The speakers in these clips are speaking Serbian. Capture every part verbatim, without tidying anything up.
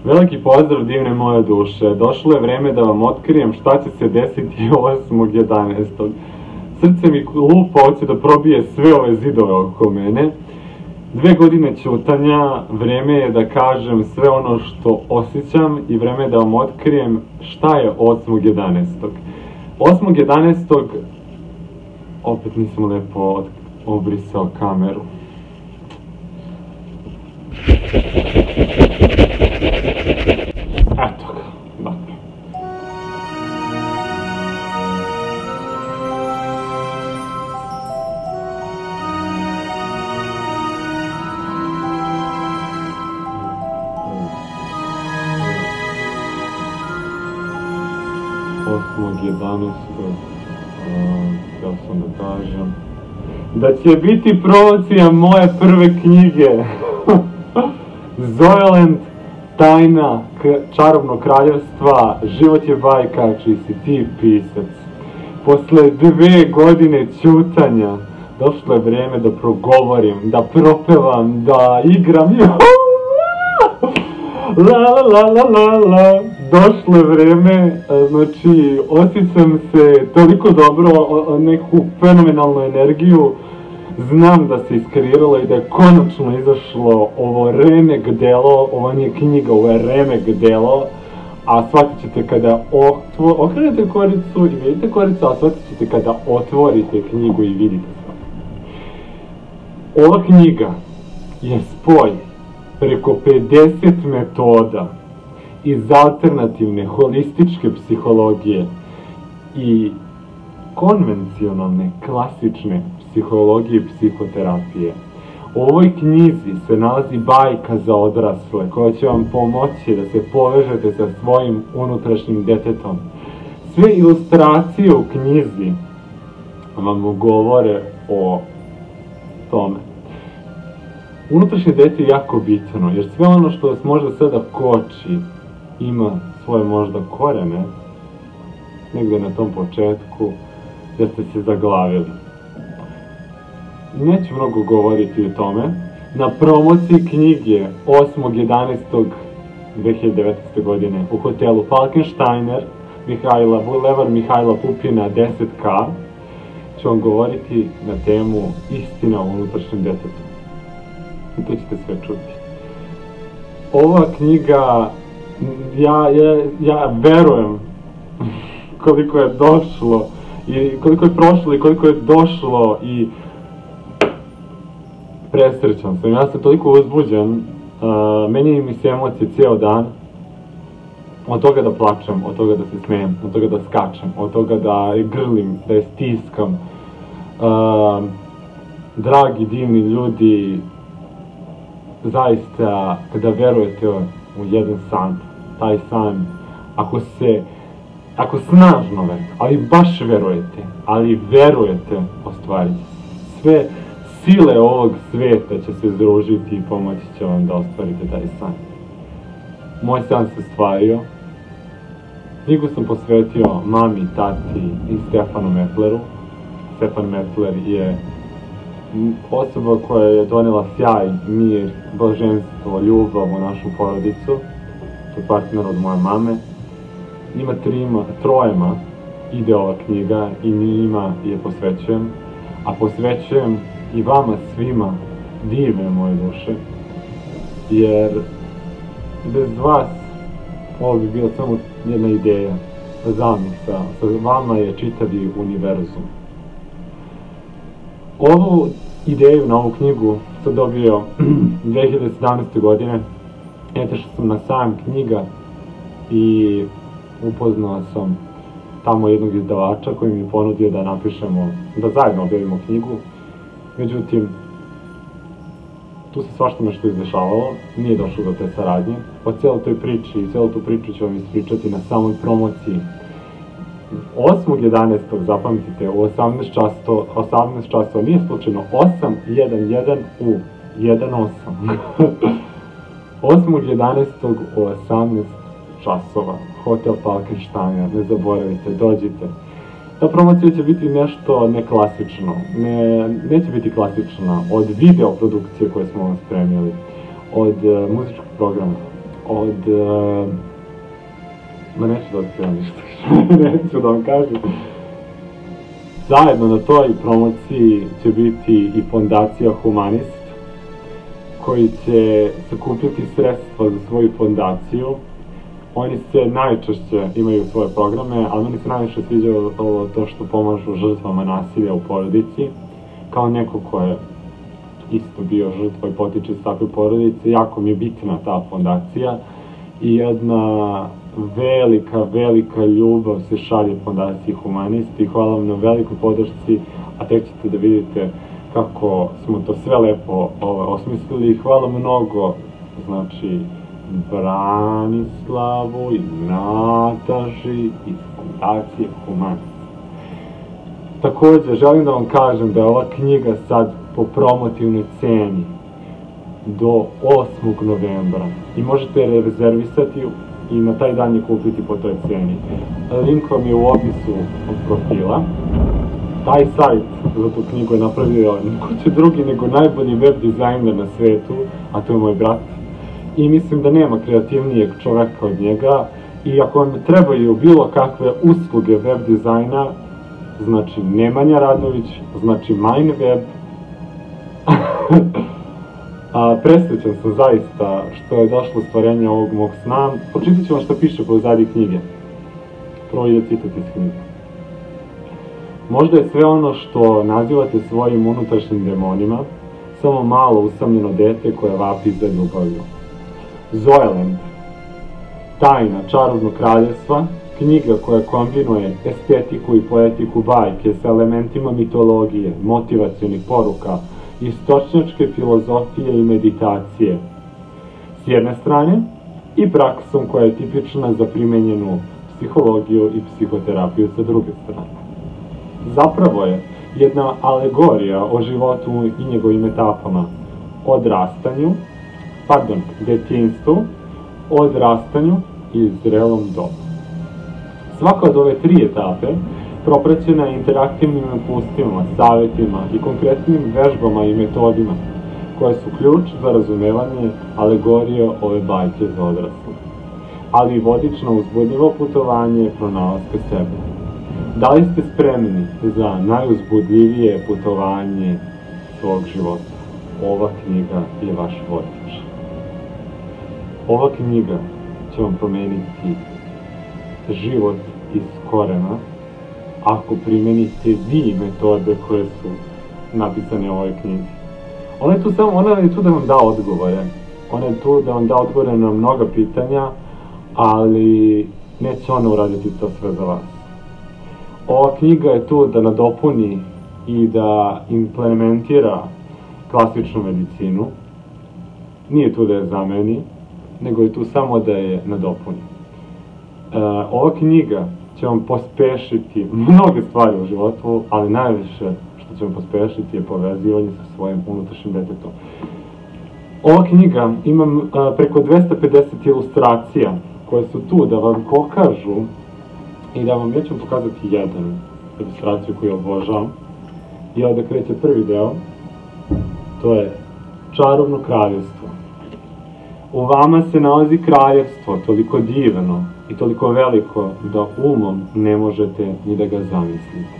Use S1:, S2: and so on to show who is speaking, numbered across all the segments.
S1: Veliki pozdrav divne moje duše, došlo je vreme da vam otkrijem šta će se desiti osmog jedanaestog Srce mi lupa, hoće da probije sve ove zidove oko mene. Dve godine ćutanja, vreme je da kažem sve ono što osjećam i vreme je da vam otkrijem šta je osmog jedanaestog osmog jedanaestog opet nisam lepo obrisao kameru. Eto ga, dakle. osmog jedanaestog htio sam da kažem da će biti promocija moje prve knjige Zoeland, tajna čarobnog kraljevstva, život je bajka čiji si ti pisac. Posle dve godine ćutanja došlo je vreme da progovorim, da propevam, da igram. La la la la la la. Došlo je vreme, znači osjećam se toliko dobro, neku fenomenalnu energiju. Znam da se iskreiralo i da je konačno izašlo ovo remek delo, ovo nije knjiga, ovo je remek delo, a shvatit ćete kada okrenete koricu i vidite koricu, a shvatit ćete kada otvorite knjigu i vidite sve. Ova knjiga je spoj preko pedeset metoda iz alternativne, holističke psihologije i konvencionalne, klasične psihologije i psihoterapije. U ovoj knjizi se nalazi bajka za odrasle koja će vam pomoći da se povežete sa svojim unutrašnjim detetom. Sve ilustracije u knjizi vam govore o tome. Unutrašnje dete je jako bitno, jer sve ono što vas možda sada koči ima svoje možda korene, negde na tom početku, da ste se zaglavili. Neću mnogo govoriti o tome. Na promociji knjige osmog jedanaestog dve hiljade devetnaeste. godine u hotelu Falkensteiner, Mihajla, Bulevar Mihajla Pupina deset ka, ću vam govoriti na temu istina o unutrašnjem detetu. I to ćete sve čuti. Ova knjiga, ja, ja, ja verujem koliko je došlo i koliko je prošlo i koliko je došlo i presrećan sam. Ja sam toliko uzbuđen, uh, menjaju mi se emocije cijel dan, od toga da plačem, od toga da se smijem, od toga da skačem, od toga da je grlim, da je stiskam. Uh, dragi, divni ljudi, zaista, kada verujete u jedan san, taj san, ako se, ako snažno verujete, ali baš verujete, ali verujete, ostvariti sve sile ovog sveta će se združiti i pomoći će vam da ostvarite taj san. Moj san se ostvario. Knjigu sam posvetio mami, tati i Stefanu Metleru. Stefan Metler je osoba koja je donela sjaj, mir, blaženstvo, ljubav u našu porodicu. To je partner od moje mame. Njima trima, trojema ide ova knjiga i njima je posvećujem. A posvećujem i vama svima, divne moje duše, jer bez vas ovo bi bila samo jedna ideja, zamisao, sa vama je čitavi univerzum. Ovu ideju na ovu knjigu sam dobio dve hiljade sedamnaeste. godine, eto što sam na sajam knjiga i upoznao sam tamo jednog izdavača koji mi je ponudio da napišemo, da zajedno objavimo knjigu. Međutim, tu se svašta nešto izdešavalo, nije došlo do te saradnje. O cijeloj toj priči i cijelu tu priču ću vam ispričati na samoj promociji. osmog jedanaestog zapamtite, u osamnaest časova, nije slučajno, osam jedan jedan u jedan osam. osmog jedanaestog u osamnaest časova, hotel Falkensteiner, ne zaboravite, dođite. Ta promocija će biti nešto neklasično, ne, neće biti klasična, od video produkcije koje smo vam spremili, od uh, muzičkog programa, od... Uh, ma neću da otkrivam ništa, neću da vam kažem. Zajedno na toj promociji će biti i fondacija Humanist, koji će sakupljati sredstva za svoju fondaciju. Oni se najčešće imaju svoje programe, ali meni se najviše sviđa to što pomažu žrtvama nasilja u porodici. Kao neko ko je isto bio žrtva i potiče iz takve porodice, jako mi je bitna ta fondacija i jedna velika, velika ljubav se šalje fondaciji Humanist i hvala vam na velikoj podršci, a tek ćete da vidite kako smo to sve lepo osmislili i hvala mnogo, znači, Branislavu i Nataži iz fondacije Humanist. Također, želim da vam kažem da je ova knjiga sad po promotivnoj ceni do osmog novembra i možete je rezervisati i na taj dan je kupiti po toj ceni. Link vam je u opisu od profila. Taj sajt za tu knjigu je napravio niko će drugi nego najbolji web dizajner na svetu, a to je moj brat. I mislim da nema kreativnijeg čoveka od njega i ako vam trebaju bilo kakve usluge web dizajna, znači Nemanja Radović, znači MindWeb. A, presrećan sam zaista što je došlo stvarenje ovog mog sna. Pročitat ću vam što piše po zadnji knjige. Prvo ide citat iz knjige. Možda je sve ono što nazivate svojim unutrašnjim demonima samo malo usamljeno dete koje vapi za ljubavlju. Zoeland, tajna čarobnog kraljevstva, knjiga koja kombinuje estetiku i poetiku bajke sa elementima mitologije, motivacionih poruka, istočnjačke filozofije i meditacije s jedne strane i praksom koja je tipična za primenjenu psihologiju i psihoterapiju sa druge strane. Zapravo je jedna alegorija o životu i njegovim etapama, odrastanju, pardon, detinjstvu, odrastanju i zrelom dobu. Svaka od ove tri etape propraćena je interaktivnim impulsima, savjetima i konkretnim vežbama i metodima, koje su ključ za razumevanje alegorije ove bajke za odrasle, ali i vodič na uzbudljivo putovanje pronalaska sebe. Da li ste spremni za najuzbudljivije putovanje svog života? Ova knjiga je vaš vodič. Ova knjiga će vam promeniti život iz korena ako primenite vi metode koje su napisane u ovoj knjizi. Ona je tu samo, ona je tu da vam da odgovore. Ona je tu da vam da odgovore na mnoga pitanja, ali neće ona uraditi to sve za vas. Ova knjiga je tu da nadopuni i da implementira klasičnu medicinu. Nije tu da je zameni, nego je tu samo da je nadopuni. E, ova knjiga će vam pospešiti mnoge stvari u životu, ali najviše što će vam pospešiti je povezivanje sa svojim unutrašnjim detetom. Ova knjiga ima preko dvesta pedeset ilustracija koje su tu da vam pokažu i da vam, ja ću vam pokazati jednu ilustraciju koju obožavam. I ovdje kreće prvi deo, to je čarobno kraljevstvo. U vama se nalazi kraljevstvo toliko divno i toliko veliko da umom ne možete ni da ga zamislite.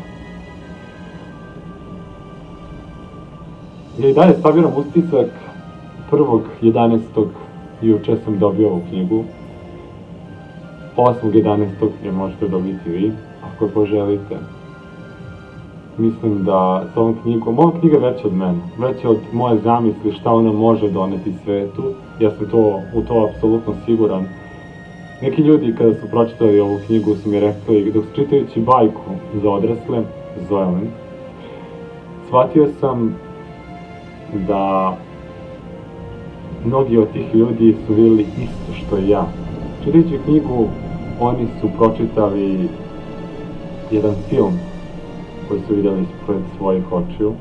S1: Ja i dalje staviram utisak prvog jedanaestog juče sam dobio ovu knjigu. osmog jedanaestog je možete dobiti vi, ako poželite. Mislim da s ovom knjigom, ova knjiga je veća od mene, veća od moje zamisli šta ona može doneti svetu. Ja sam to, u to apsolutno siguran. Neki ljudi kada su pročitali ovu knjigu su mi rekli, dok čitajući bajku za odrasle, Zoeland, shvatio sam da mnogi od tih ljudi su vidjeli isto što i ja. Čitajući knjigu, oni su pročitali jedan film koji su vidjeli ispred svojih očiju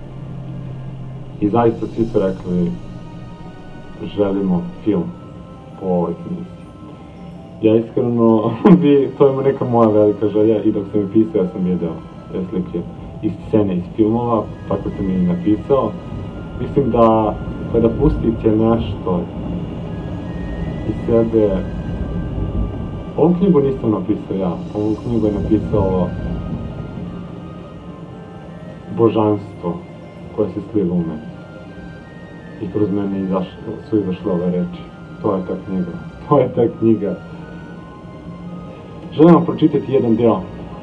S1: i zaista svi su rekli želimo film po ovoj knjizi. Ja iskreno, to je neka moja velika želja i dok sam je pisao, ja sam vidio te slike iz scene iz filmova, tako sam i napisao. Mislim da kada pustite nešto iz sebe. Ovu knjigu nisam napisao ja, ovu knjigu je napisalo božanstvo koje se slilo u mene. I kroz mene izašle, su izašle ove reči. To je ta knjiga. To je ta knjiga. Želim vam pročitati jedan deo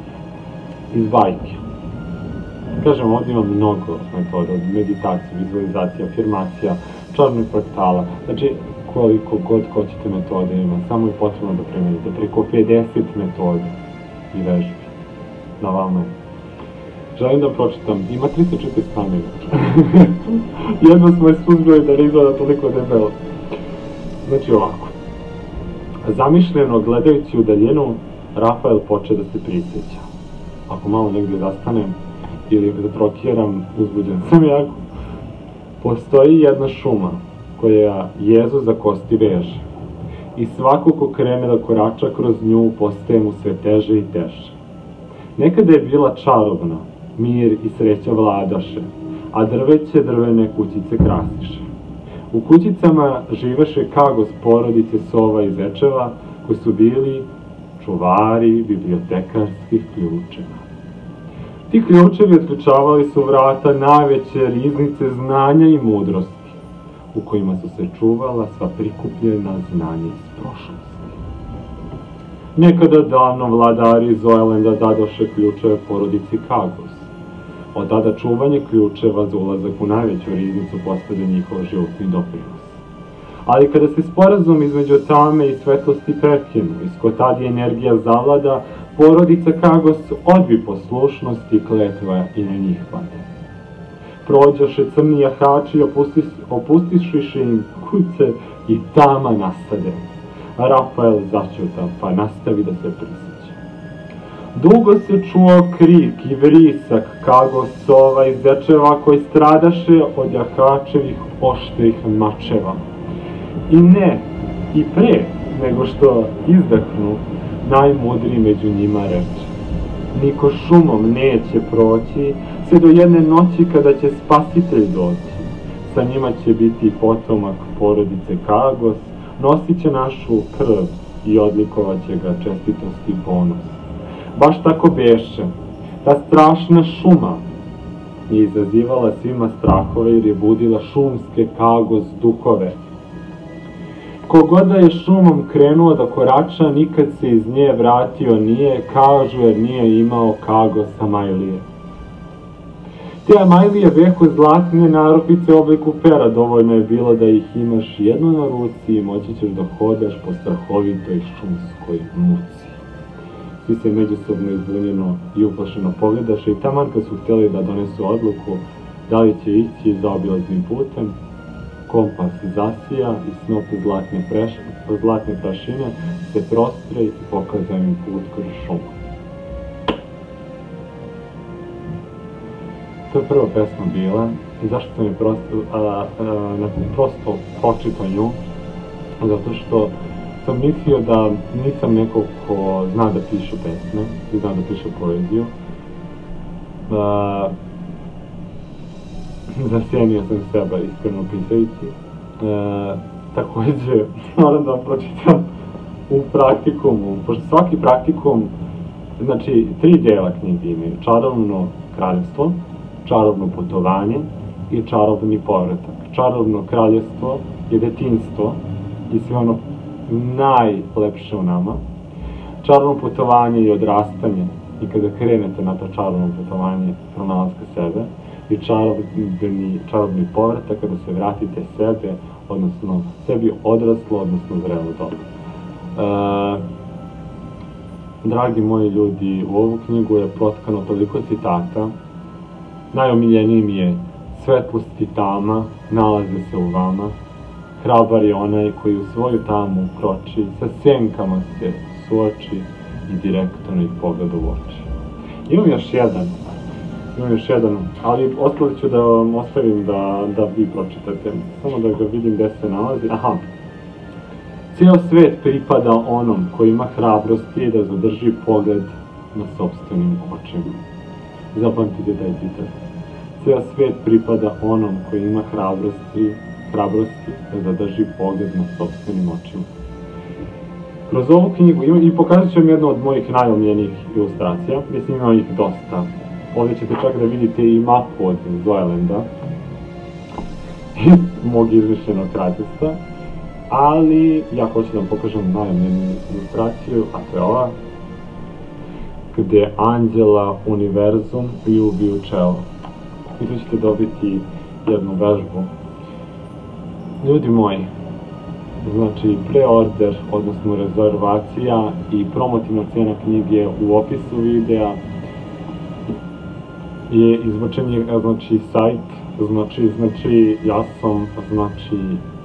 S1: iz bajke. Kažem, ovdje ima mnogo metoda, od meditacije, vizualizacije, afirmacija, čarnih fraktala. Znači, koliko god hoćete metode ima, samo je potrebno da primenite. Preko pedeset metoda i vežbi. Na vama je. Želim da pročitam, ima tristo četrdeset strana. Jedno smo je suzbili da ne izgleda toliko debelo. Znači ovako. Zamišljeno gledajući u daljinu, Rafael poče da se prisjeća. Ako malo negdje zastanem ili zatrokiram, uzbuđen sam jako. Postoji jedna šuma koja jezu za kosti veže. I svako ko krene da korača kroz nju, postaje mu sve teže i teže. Nekada je bila čarobna, mir i sreća vladaše, a drveće drvene kućice krasiše. U kućicama živeše Kagos porodice sova i zečeva, koji su bili čuvari bibliotekarskih ključeva. Ti ključevi otključavali su vrata najveće riznice znanja i mudrosti, u kojima su se čuvala sva prikupljena znanja iz prošlosti. Nekada davno vladari Zoelenda dadoše ključeve porodici Kagos. Od tada čuvanje ključeva za ulazak u najveću riznicu postade njihov životni doprinos. Ali kada se sporazum između tame i svetlosti prekinu, iskod tad je energija zavlada, porodica Kagos odbi poslušnost i kletva i na njih pade. Prođoše crni jahači, opustis, opustišiše im kuće i tama nastade. A Rafael začuta, pa nastavi da se prisjeća. Dugo se čuo krik i vrisak Kagosova i zečeva koji stradaše od jahačevih oštrih mačeva. I ne, i pre nego što izdahnu, najmudriji među njima reče: niko šumom neće proći, sve do jedne noći kada će spasitelj doći. Sa njima će biti potomak porodice Kagos, nosit će našu krv i odlikovat će ga čestitost i ponos. Baš tako beše. Ta strašna šuma je izazivala svima strahove jer je budila šumske Kagos duhove. Kogod da je šumom krenuo da korača, nikad se iz nje vratio nije, kažu jer nije imao Kagosa Majlije. Te Majlije behu zlatne narupice u obliku pera, dovoljno je bilo da ih imaš jedno na ruci i moći ćeš da hodaš po strahovitoj šumskoj muci. Svi se međusobno izbunjeno i uplašeno pogledaše i taman kad su htjeli da donesu odluku da li će ići zaobilaznim putem, kompas zasija i snop zlatne, preš, zlatne prašine se prostre i pokazao im put kroz šumu. To je prva pesma bila i zašto sam je prosto, a, a, prosto pročitao nju, zato što sam mislio da nisam neko ko zna da piše pesme i zna da piše poeziju. A, Zasjenio sam seba iskreno pisajući. E, također, moram da vam pročitam u praktikumu, pošto svaki praktikum, znači, tri dela knjige imaju: čarobno kraljevstvo, čarobno putovanje i čarobni povratak. Čarobno kraljevstvo je detinjstvo i sve ono najlepše u nama. Čarobno putovanje je odrastanje i kada krenete na to čarobno putovanje pronalaska sebe. I čarobni, čarobni povratak kada se vratite sebe, odnosno sebi odraslo, odnosno zrelo doba. E, dragi moji ljudi, u ovu knjigu je protkano toliko citata. Najomiljeniji mi je: svetlost i tama nalaze se u vama, hrabar je onaj koji u svoju tamu kroči, sa senkama se suoči i direktno ih pogleda u oči. Imam još jedan, imam još jedan, ali ostali ću da vam ostavim da, da vi pročitate, samo da ga vidim gde se nalazi. Aha. Cijel svet pripada onom koji ima hrabrosti da zadrži pogled na sopstvenim očima. Zapamtite taj citat. Cijel svet pripada onom koji ima hrabrosti, hrabrosti da zadrži pogled na sopstvenim očima. kroz ovu knjigu, i pokazat ću vam jednu od mojih najomiljenijih ilustracija, mislim ima ih dosta. Ovdje ćete čak da vidite i mapu od Zoelanda, iz mog izmišljenog kraljevstva, ali ja hoću da vam pokažem najomiljeniju ilustraciju, a to je ova, gdje Anđela univerzum ljubi u čelo. I tu ćete dobiti jednu vežbu. Ljudi moji, znači preorder, odnosno rezervacija i promotivna cena knjige u opisu videa je izbačen je, znači, sajt, znači, znači, ja sam, znači,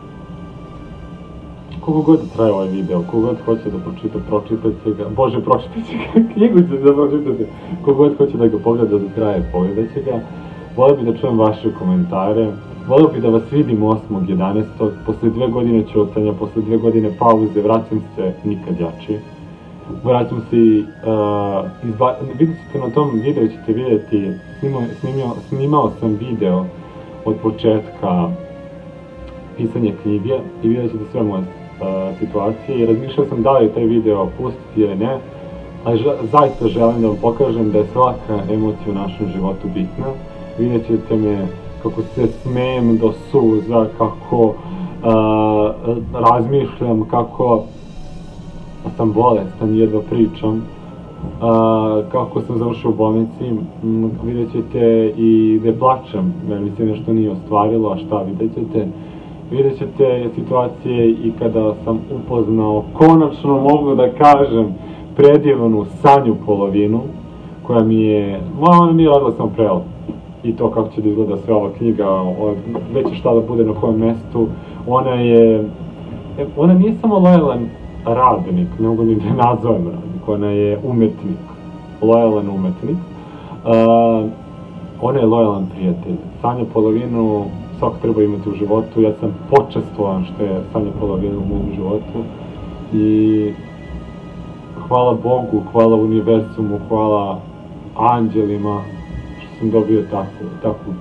S1: koliko god traje ovaj video, koliko god hoće da pročita, pročitajte ga, bože, pročitajte ga, knjigu ćete da pročitate, koliko god hoće da ga pogleda do kraja, pogledajte ga. Volio bi da čujem vaše komentare, volio bi da vas vidim osmog jedanaestog posle dve godine ćutanja, posle dve godine pauze, vraćam se nikad jači. Vraćam se i, uh, vidjet ćete na tom videu, ćete vidjeti, snimao, snimao, snimao sam video od početka pisanja knjige i vidjet ćete sve moje uh, situacije i razmišljao sam da li taj video pustiti ili ne, ali ža, zaista želim da vam pokažem da je svaka emocija u našem životu bitna. Vidjet ćete me kako se smejem do suza, kako uh, razmišljam, kako sam bolestan, jedva pričam, uh, kako sam završio u bolnici, m, vidjet ćete i gde plačem, jer mi se nešto nije ostvarilo, a šta vidjet ćete? Vidjet ćete situacije i kada sam upoznao, konačno mogu da kažem, predivnu Sanju Polovinu, koja mi je, ma ona nije radila samo prelo. I to kako će da izgleda sve ova knjiga, već je šta da bude na kojem mestu. Ona je, ona nije samo lojalan radnik, nego ni da nazovem radnik, ona je umetnik, lojalan umetnik. Uh, ona je lojalan prijatelj. Sanja Polovinu svako treba imati u životu, ja sam počastvovan što je Sanja Polovina u mom životu. I hvala Bogu, hvala univerzumu, hvala anđelima, sam dobio takvog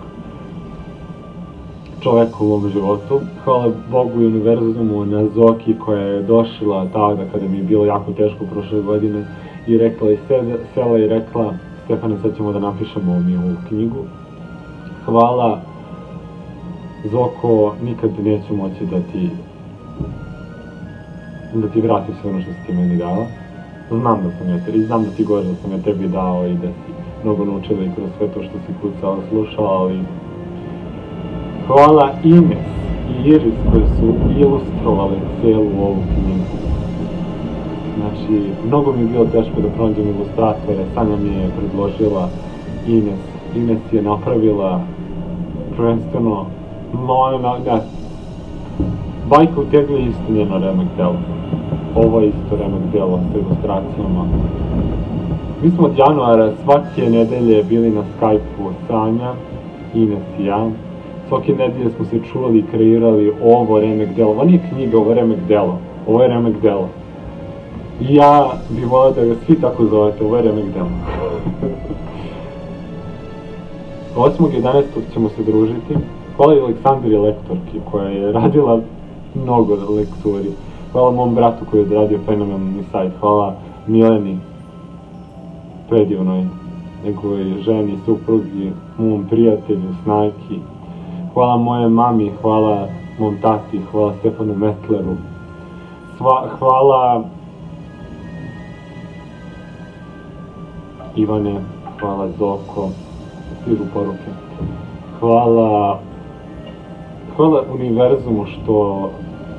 S1: čoveka u mom životu. Hvala Bogu i univerzumu na Zoki koja je došla tada kada mi je bilo jako teško prošle godine i rekla i sela i rekla: Stefane, sad ćemo da napišemo mi ovu knjigu. Hvala Zoko, nikad neću moći da ti da ti vratim sve ono što si ti meni dala. Znam da sam ja te, i znam da ti govoriš da sam ja tebi dao i da si mnogo naučila i kroz sve to što si kucala, slušala, ali hvala Ines i Iris koje su ilustrovale celu ovu knjigu. Znači, mnogo mi je bilo teško da pronađem ilustratore, Sanja mi je predložila Ines. Ines je napravila prvenstveno, no, no, ne, Bajka u tegli je isto njeno remek delo. Ovo je isto remek delo sa ilustracijama. Mi smo od januara svake nedelje bili na Skype-u Sanja, Ines i ja. Svake nedelje smo se čuvali i kreirali ovo remek delo. Ovo nije knjiga, ovo je remek delo. Ovo je remek delo. I ja bih volio da ga svi tako zovete, ovo je remek delo. osmog jedanaestog ćemo se družiti. Hvala i Aleksandri lektorki koja je radila mnogo lekturi. Hvala mom bratu koji je odradio fenomenalni sajt. Hvala Mileni, predivnoj, njegovoj ženi, suprugi, mom prijatelju, Snajki. Hvala moje mami, hvala mom tati, hvala Stefanu Metleru. Sva, hvala Ivane, hvala Zoko, stižu poruke. Hvala, hvala univerzumu što,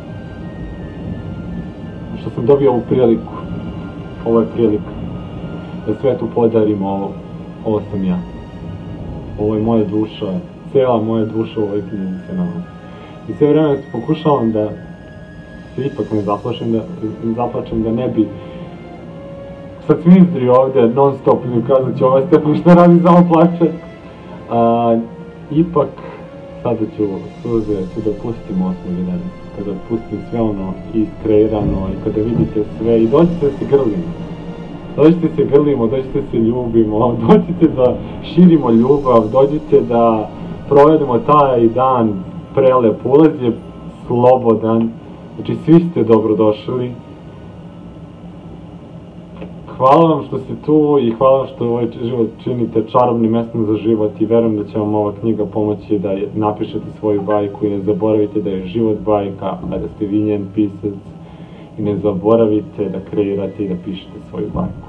S1: što sam dobio ovu priliku. Ovo je prilika da svetu podarim ovo. Ovo sam ja. Ovo je moja duša, cela moja duša u ovoj knjizi se nalazi. I sve vreme pokušavam da se ipak ne zaplašem, da, zaplačem da ne bi sad smizdri ovde non stop i ukazat će ovaj Stefan što radi, samo plače. A, ipak sada ću suze, ću da pustim osmog jedanaestog, kada pustim sve ono iskreirano i kada vidite sve i dođite da se grlimo. Dođite se grlimo, dođite se ljubimo, dođite da širimo ljubav, dođite da provedemo taj dan prelep, ulaz je slobodan, znači svi ste dobrodošli hvala vam što ste tu i hvala vam što ovaj život činite čarobnim mestom za život i verujem da će vam ova knjiga pomoći da napišete svoju bajku i ne zaboravite da je život bajka, a da ste vi njen pisac i ne zaboravite da kreirate i da pišete svoju bajku.